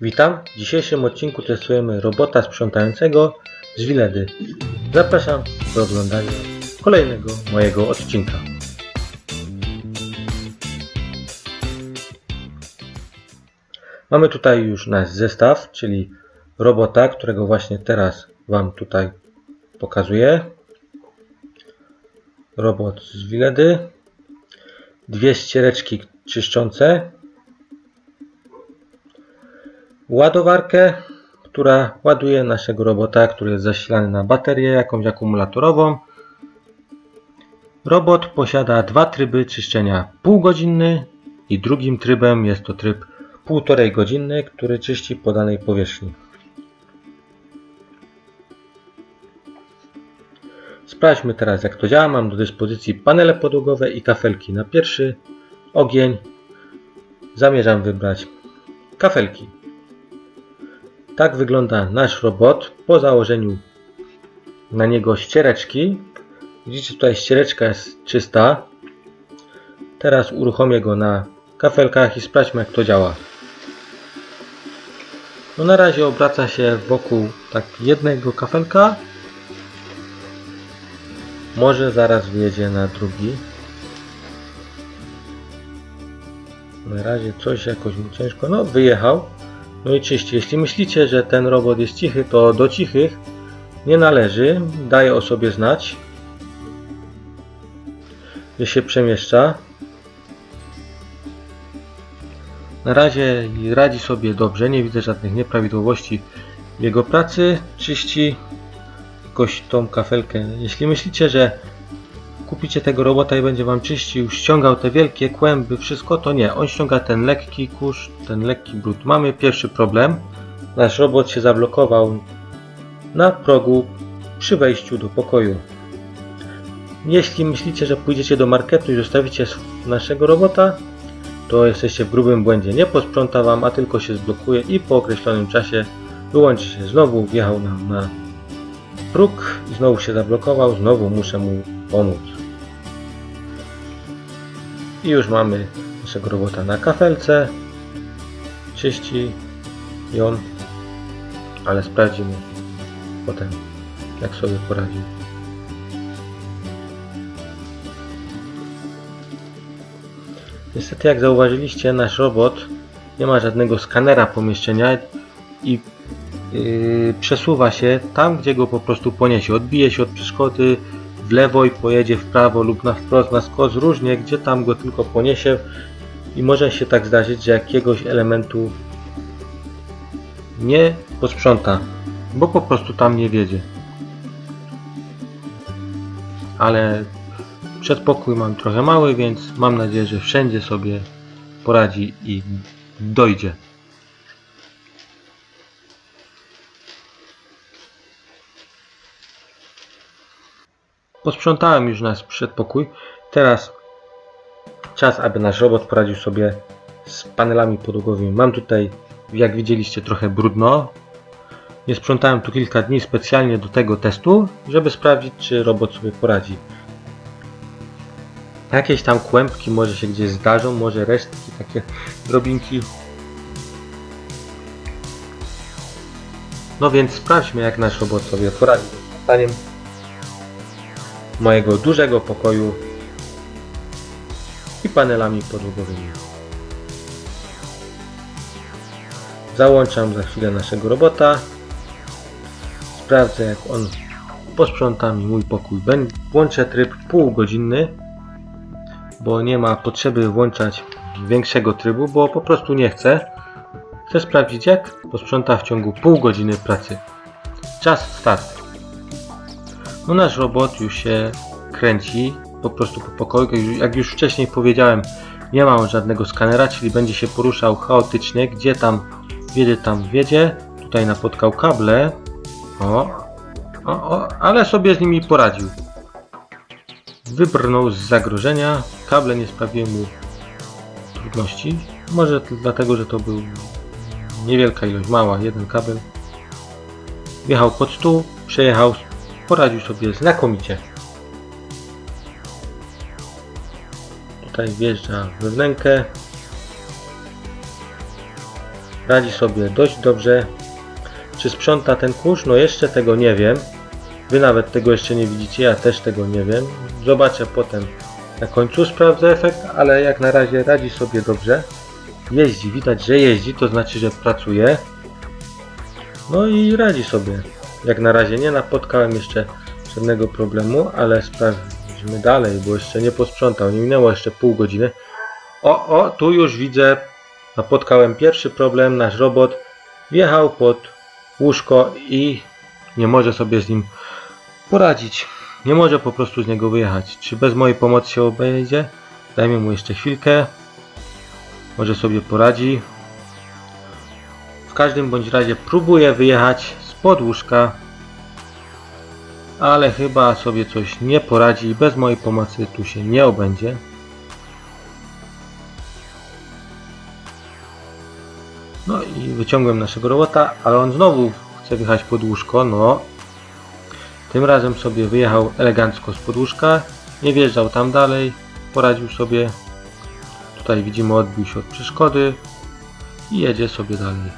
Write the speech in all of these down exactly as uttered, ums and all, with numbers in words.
Witam, w dzisiejszym odcinku testujemy robota sprzątającego z Wiledy. Zapraszam do oglądania kolejnego mojego odcinka. Mamy tutaj już nasz zestaw, czyli robota, którego właśnie teraz Wam tutaj pokazuję. Robot z Wiledy. Dwie ściereczki czyszczące. Ładowarkę, która ładuje naszego robota, który jest zasilany na baterię jakąś akumulatorową. Robot posiada dwa tryby czyszczenia: półgodzinny i drugim trybem jest to tryb półtorej godzinny, który czyści po danej powierzchni. Sprawdźmy teraz, jak to działa. Mam do dyspozycji panele podłogowe i kafelki. Na pierwszy ogień zamierzam wybrać kafelki. Tak wygląda nasz robot po założeniu na niego ściereczki. Widzicie, tutaj ściereczka jest czysta. Teraz uruchomię go na kafelkach i sprawdźmy, jak to działa. No na razie obraca się wokół tak jednego kafelka. Może zaraz wyjedzie na drugi. Na razie coś jakoś mu ciężko. No wyjechał. No i czyści. Jeśli myślicie, że ten robot jest cichy, to do cichych nie należy. Daje o sobie znać, że się przemieszcza. Na razie radzi sobie dobrze. Nie widzę żadnych nieprawidłowości w jego pracy. Czyści jakoś tą kafelkę. Jeśli myślicie, że kupicie tego robota i będzie Wam czyścił, ściągał te wielkie kłęby, wszystko, to nie. On ściąga ten lekki kurz, ten lekki brud. Mamy pierwszy problem. Nasz robot się zablokował na progu przy wejściu do pokoju. Jeśli myślicie, że pójdziecie do marketu i zostawicie naszego robota, to jesteście w grubym błędzie. Nie posprząta Wam, a tylko się zblokuje i po określonym czasie wyłączy się znowu. Wjechał nam na próg, znowu się zablokował, znowu muszę mu pomóc. I już mamy naszego robota na kafelce. Czyści ją, ale sprawdzimy potem, jak sobie poradził. Niestety, jak zauważyliście, nasz robot nie ma żadnego skanera pomieszczenia i yy, przesuwa się tam, gdzie go po prostu poniesie. Odbije się od przeszkody w lewo i pojedzie w prawo lub na wprost, na skos, różnie, gdzie tam go tylko poniesie. I może się tak zdarzyć, że jakiegoś elementu nie posprząta, bo po prostu tam nie wiedzie. Ale przedpokój mam trochę mały, więc mam nadzieję, że wszędzie sobie poradzi i dojdzie. Posprzątałem już nasz przedpokój. Teraz czas, aby nasz robot poradził sobie z panelami podłogowymi. Mam tutaj, jak widzieliście, trochę brudno. Nie sprzątałem tu kilka dni specjalnie do tego testu, żeby sprawdzić, czy robot sobie poradzi. Jakieś tam kłębki może się gdzieś zdarzą, może resztki, takie drobinki. No więc sprawdźmy, jak nasz robot sobie poradzi z sprzątaniem mojego dużego pokoju i panelami podłogowymi. Załączam za chwilę naszego robota. Sprawdzę, jak on posprząta mi mój pokój. Włączę tryb półgodzinny, bo nie ma potrzeby włączać większego trybu, bo po prostu nie chcę. Chcę sprawdzić, jak posprząta w ciągu pół godziny pracy. Czas start. No nasz robot już się kręci po prostu po pokoju. Jak już wcześniej powiedziałem, nie ma on żadnego skanera, czyli będzie się poruszał chaotycznie. Gdzie tam wiedzie, tam wiedzie. Tutaj napotkał kable. O, o, o, ale sobie z nimi poradził. Wybrnął z zagrożenia. Kable nie sprawiły mu trudności. Może dlatego, że to był niewielka ilość, mała, jeden kabel. Wjechał pod stół, przejechał, poradził sobie znakomicie. Tutaj wjeżdża we wnękę. radzi sobie dość dobrze. Czy sprząta ten kurz? No jeszcze tego nie wiem. Wy nawet tego jeszcze nie widzicie, ja też tego nie wiem. Zobaczę potem na końcu, sprawdzę efekt, ale jak na razie radzi sobie dobrze. Jeździ, widać, że jeździ, to znaczy, że pracuje. No i radzi sobie. Jak na razie nie napotkałem jeszcze żadnego problemu, ale sprawdźmy dalej, bo jeszcze nie posprzątał. Nie minęło jeszcze pół godziny. O, o, tu już widzę, napotkałem pierwszy problem. Nasz robot wjechał pod łóżko i nie może sobie z nim poradzić. Nie może po prostu z niego wyjechać. Czy bez mojej pomocy się obejdzie? Dajmy mu jeszcze chwilkę. Może sobie poradzi. W każdym bądź razie próbuję wyjechać spod łóżka, ale chyba sobie coś nie poradzi i bez mojej pomocy tu się nie obędzie. No i wyciągłem naszego robota, ale on znowu chce wjechać pod łóżko. No, tym razem sobie wyjechał elegancko spod łóżka, nie wjeżdżał tam dalej, poradził sobie. Tutaj widzimy, odbił się od przeszkody i jedzie sobie dalej.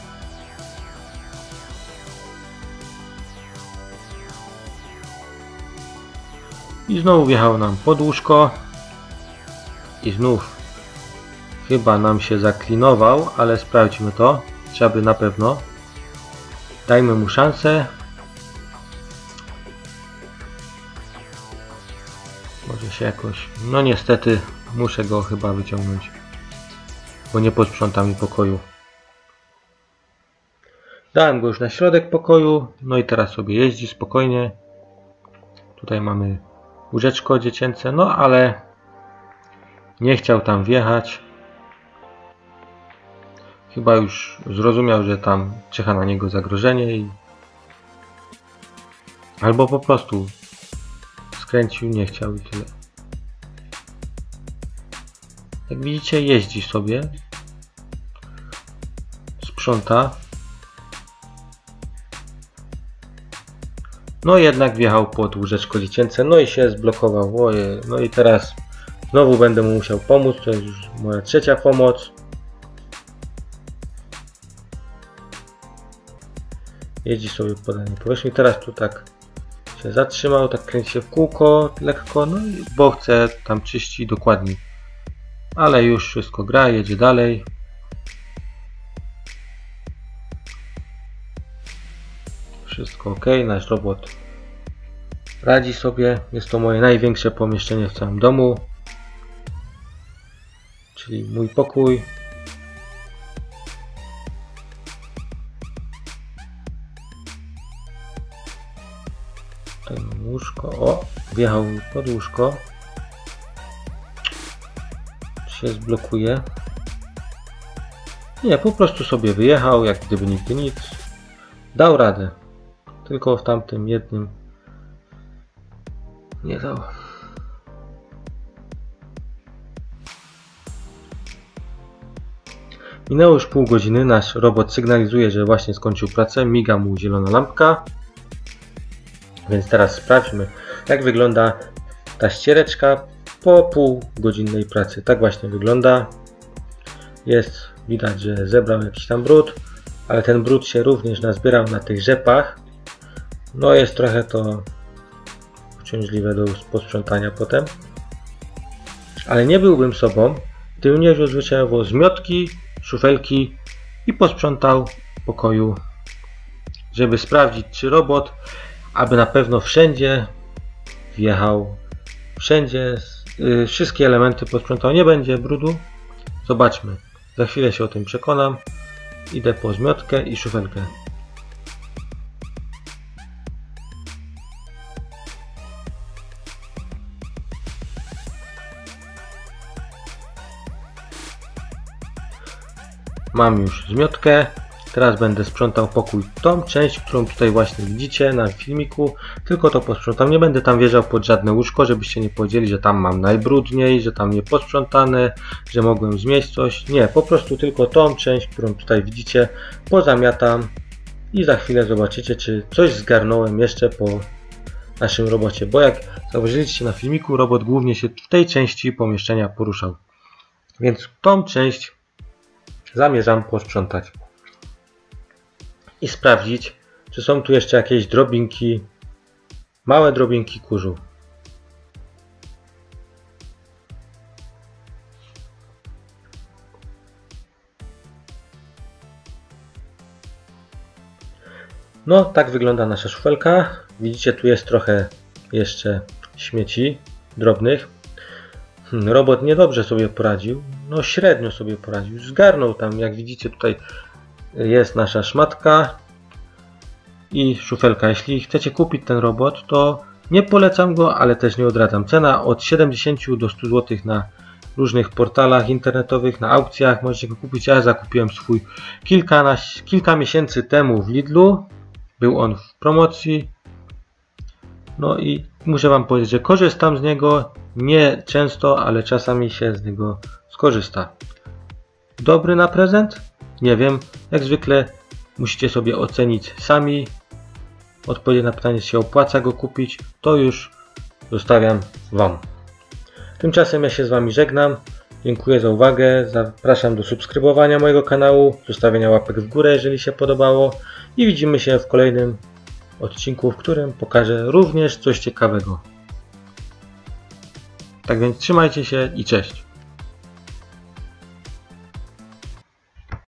I znowu wjechał nam pod łóżko i znów chyba nam się zaklinował, ale sprawdźmy to, trzeba by na pewno. Dajmy mu szansę. Może się jakoś... No niestety muszę go chyba wyciągnąć, bo nie posprząta mi pokoju. Dałem go już na środek pokoju, no i teraz sobie jeździ spokojnie. Tutaj mamy łóżeczko dziecięce, no ale nie chciał tam wjechać. Chyba już zrozumiał, że tam czyha na niego zagrożenie i... albo po prostu skręcił, nie chciał i tyle. Jak widzicie, jeździ sobie, sprząta. No jednak wjechał pod łóżeczko dziecięce, no i się zblokował. Oje, no i teraz znowu będę mu musiał pomóc, to jest już moja trzecia pomoc. Jeździ sobie po danej powierzchni, teraz tu tak się zatrzymał, tak kręci się w kółko lekko, no i bo chce tam czyścić dokładniej. Ale już wszystko gra, jedzie dalej. Wszystko ok, nasz robot radzi sobie. Jest to moje największe pomieszczenie w całym domu, czyli mój pokój. Tutaj mam łóżko. O, wjechał pod łóżko. Się zblokuje. Nie, po prostu sobie wyjechał, jak gdyby nigdy nic. Dał radę. Tylko w tamtym jednym nie dał. Minęło już pół godziny. Nasz robot sygnalizuje, że właśnie skończył pracę. Miga mu zielona lampka. Więc teraz sprawdźmy, jak wygląda ta ściereczka po półgodzinnej pracy. Tak właśnie wygląda. Jest widać, że zebrał jakiś tam brud, ale ten brud się również nazbierał na tych rzepach. No jest trochę to uciążliwe do posprzątania potem. Ale nie byłbym sobą, gdybym nie wziął zwyczajowo zmiotki, szufelki i posprzątał w pokoju, żeby sprawdzić, czy robot, aby na pewno wszędzie wjechał, wszędzie yy, wszystkie elementy posprzątał, nie będzie brudu. Zobaczmy, za chwilę się o tym przekonam. Idę po zmiotkę i szufelkę. Mam już zmiotkę. Teraz będę sprzątał pokój, tą część, którą tutaj właśnie widzicie na filmiku. Tylko to posprzątam. Nie będę tam wjeżdżał pod żadne łóżko, żebyście nie powiedzieli, że tam mam najbrudniej, że tam nie posprzątane, że mogłem zmieść coś. Nie, po prostu tylko tą część, którą tutaj widzicie, pozamiatam i za chwilę zobaczycie, czy coś zgarnąłem jeszcze po naszym robocie. Bo jak zauważyliście na filmiku, robot głównie się w tej części pomieszczenia poruszał. Więc tą część zamierzam posprzątać i sprawdzić, czy są tu jeszcze jakieś drobinki, małe drobinki kurzu. No, tak wygląda nasza szufelka. Widzicie, tu jest trochę jeszcze śmieci drobnych. Hmm, robot niedobrze sobie poradził. No, średnio sobie poradził. Zgarnął tam, jak widzicie, tutaj jest nasza szmatka i szufelka. Jeśli chcecie kupić ten robot, to nie polecam go, ale też nie odradzam. Cena od siedemdziesięciu do stu złotych na różnych portalach internetowych, na aukcjach. Możecie go kupić. Ja zakupiłem swój kilka, kilka miesięcy temu w Lidlu. Był on w promocji. No i muszę wam powiedzieć, że korzystam z niego nie często, ale czasami się z niego skorzysta. Dobry na prezent? Nie wiem. Jak zwykle musicie sobie ocenić sami. Odpowiedzieć na pytanie, czy się opłaca go kupić, to już zostawiam wam. Tymczasem ja się z wami żegnam. Dziękuję za uwagę. Zapraszam do subskrybowania mojego kanału, zostawienia łapek w górę, jeżeli się podobało. I widzimy się w kolejnym odcinku, w którym pokażę również coś ciekawego. Tak więc trzymajcie się i cześć.